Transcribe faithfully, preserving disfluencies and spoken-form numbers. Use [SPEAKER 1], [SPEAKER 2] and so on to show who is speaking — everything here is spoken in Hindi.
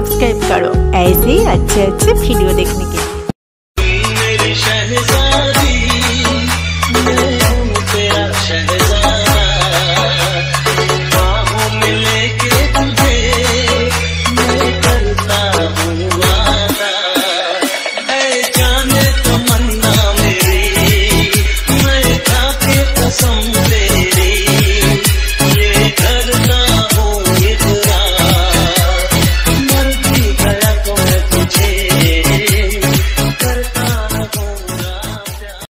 [SPEAKER 1] सब्सक्राइब करो ऐसे ही अच्छे अच्छे वीडियो देखने के लिए।